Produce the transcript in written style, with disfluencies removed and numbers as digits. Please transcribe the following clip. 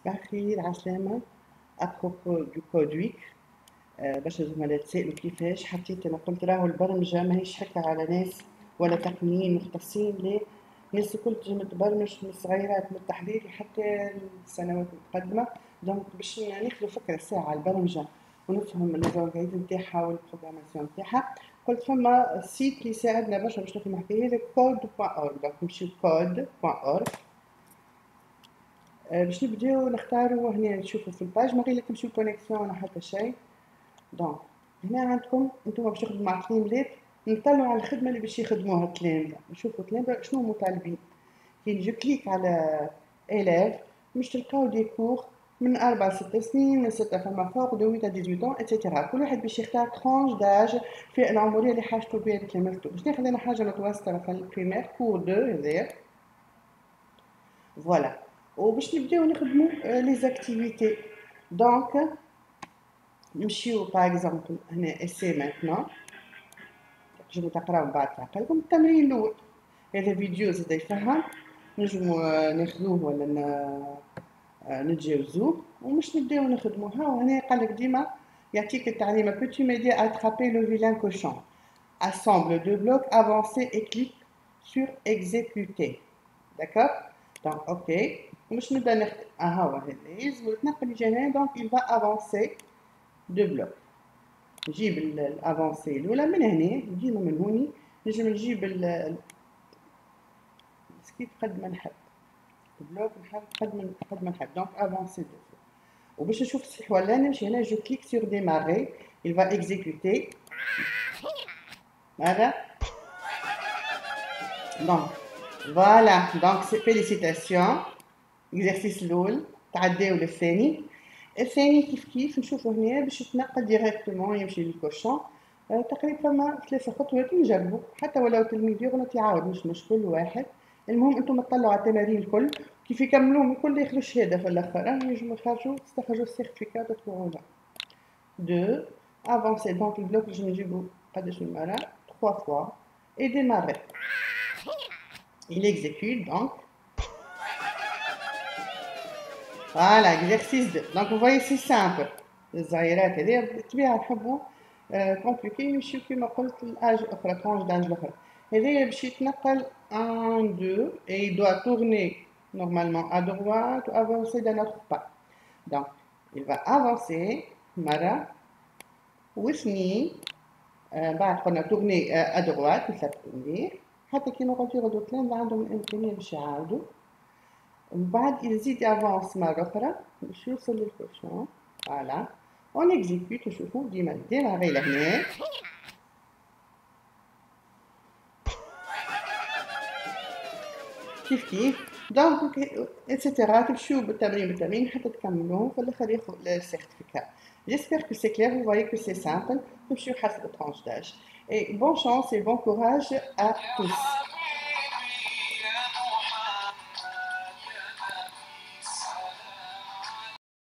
صباح الخير عسلامة. أبروبو دو كودويك، برشا زملاء تسألوا كيفاش حطيت. أنا قلت راهو البرمجة ماهيش هكا على ناس ولا تقنيين مختصين، لا، الناس الكل تنجم تبرمج من الصغيرات من التحضير حتى السنوات المتقدمة. دونك باش ناخذ فكرة ساعة على البرمجة ونفهم الألغوريثم نتاعها والبروغراماسيون نتاعها، قلت فما سيت اللي يساعدنا برشا باش نفهم الحكاية هذا code.org. دونك نمشيو code.org باش نبداو نختاروا هنا نشوفوا في الباج، ما غير لك نمشيو كونيكسيون ولا حتى شيء. دونك هنا عندكم انتم باش تخدموا مع تلامذات، نطلعوا على الخدمه اللي باش يخدموها التلامذه، نشوفوا التلامذه شنو مطالبين. كي نجي كليك على إلاف باش تلقاو دي كور من 4 6 سنين، من 6 فما فوق دو 8 à 18 اتسيتيرا. كل واحد باش يختار ترونج داج في العمريه اللي حاجته بها لتلامذته. باش ناخذ انا حاجه متوسطه مثلا البريمير كور 2 هذايا فوالا. وباش نبداو نخدمو لي زاكتيفيتي. دونك نمشيو باغ اكزومبل هنا اسي مانتنون، تنجمو تقراو بعد في عقلكم. التمرين الاول هذا فيديو زاد يفهم، نجمو ناخذوه ولا نتجاوزوه ومش نبداو نخدمو. ها هنا قالك ديما يعطيك التعليمه peux-tu m'aider à attraper le vilain cochon, assemble deux blocs, avancer et clique sur exécuter. D'accord. Donc ok مش نبدا نخدم. هو هذا يلزم تنقل الجنان. دونك il va avancer deux blocs. نجيب الافونسي الاولى من هنا، نجيبها من هوني، نجم نجيب سكيب قد ما نحب، البلوك نحب قد ما نحب. دونك افونسي دو فوا. وباش نشوف صحيح ولا نمشي هنا جو كليك سور ديماري، il va exécuter. هذا دونك فوالا. دونك فيليسيتاسيون، اكزرسيس الاول تعداو للثاني. الثاني كيف نشوفوا هنا باش يتنقل ديريكتومون يمشي للكوشون. تقريبا فما 3 خطوات نجربوا، حتى ولو تلميذ يغلط يعاود مش مشكل واحد. المهم انتم تطلعوا على التمارين الكل كيف يكملوهم الكل ياخذوا الشهاده في الاخر، ينجموا يستخرجوا السيرتيفيكات تطلعوها. 2 افونسي. دونك البلوك نجم نجيبو قداش من مره 3 فوا اي ديماري. il exécute donc. Voilà, exercice 2. Donc vous voyez c'est simple. الزهيرات هذيا بالطبيعه نحبوا كومبليكي نمشيو كيما قلت الاج اخرى، ترونج داج الاخرى. هذايا باش يتنقل 1 2 et il doit tourner normalement à droite ou avancer d'un autre pas. Donc il va avancer مرة واثنين، بعد قلنا tourner à droite مثل التمرير، حتى كيما قلت يغدو التلامذة عندهم الإمكانية باش يعاودوا. ومن بعد يزيد يافونس مرة أخرى باش يوصل للكوشون. فوالا اون اكزيكوت. نشوفو ديما ديماري لهنا كيف دونك اتسيتيرا. تمشيو بالتمرين حتى تكملوه في الاخر ياخذ السيرتيفيكات. J'espère que c'est clair, vous voyez que c'est simple. تمشيو حسب الترونش داج. Et bonne chance et bon courage à tous.